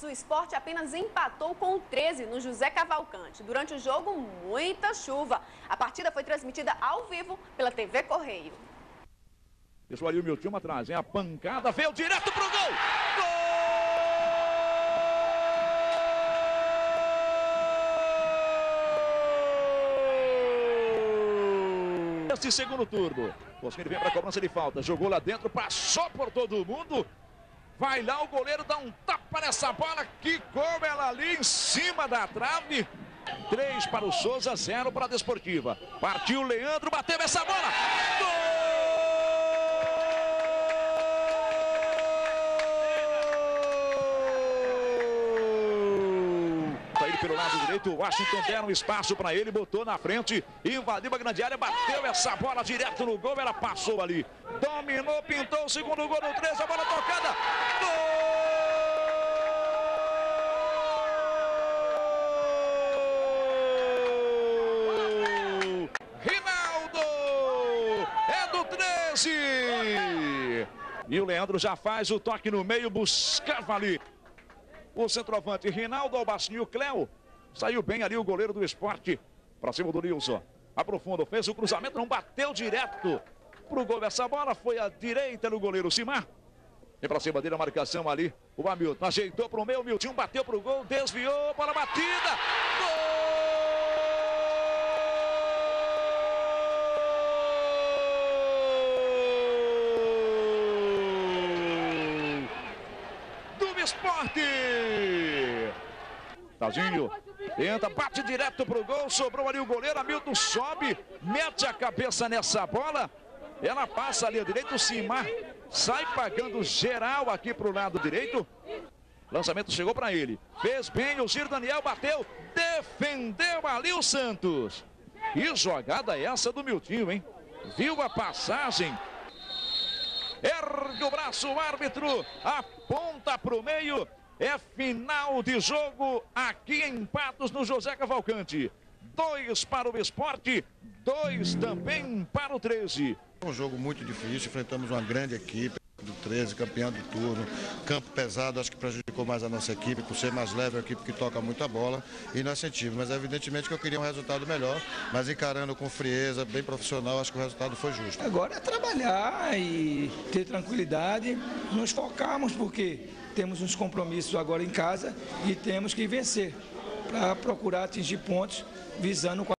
O Sport apenas empatou com o 13 no José Cavalcante. Durante o jogo, muita chuva. A partida foi transmitida ao vivo pela TV Correio. Deixou ali o meu time atrás, hein? A pancada veio direto pro gol! Gol! Este segundo turno. Cosquinho vem para a cobrança de falta. Jogou lá dentro, passou por todo mundo. Vai lá, o goleiro dá um tapa nessa bola. Quicou ela ali em cima da trave. 3 para o Souza, 0 para a Desportiva. Partiu o Leandro, bateu essa bola. Gol! Tá ele pelo lado direito, o Washington deram um espaço para ele, botou na frente, invadiu a grande área, bateu essa bola direto no gol, ela passou ali. Dominou, pintou o segundo gol do 13, a bola tocada. Gol! E o Leandro já faz o toque no meio, buscava ali o centroavante Rinaldo Albacinho. Cléo saiu bem ali, o goleiro do Sport para cima do Nilson. Aprofundou, fez o cruzamento, não bateu direto pro gol. Essa bola foi à direita do goleiro Simar. E para cima dele a marcação ali, o Hamilton ajeitou pro meio, o Miltinho bateu pro gol, desviou, bola batida. Gol! Sport! Tazinho entra, bate direto pro gol, sobrou ali o goleiro, Hamilton sobe, mete a cabeça nessa bola, ela passa ali à direita, o Simar sai pagando geral aqui pro lado direito, lançamento chegou para ele, fez bem, o Giro Daniel bateu, defendeu ali o Santos. Que jogada essa do Miltinho, hein? Viu a passagem? Ergue o braço, o árbitro aponta para o meio. É final de jogo aqui em Patos, no José Cavalcante. 2 para o Sport, 2 também para o 13. Um jogo muito difícil, enfrentamos uma grande equipe do 13, campeão do turno. Campo pesado, acho que prejudicou mais a nossa equipe, por ser mais leve, a equipe que toca muita bola, e nós sentimos. Mas evidentemente que eu queria um resultado melhor, mas encarando com frieza, bem profissional, acho que o resultado foi justo. Agora é trabalhar e ter tranquilidade, nos focarmos, porque temos uns compromissos agora em casa e temos que vencer para procurar atingir pontos visando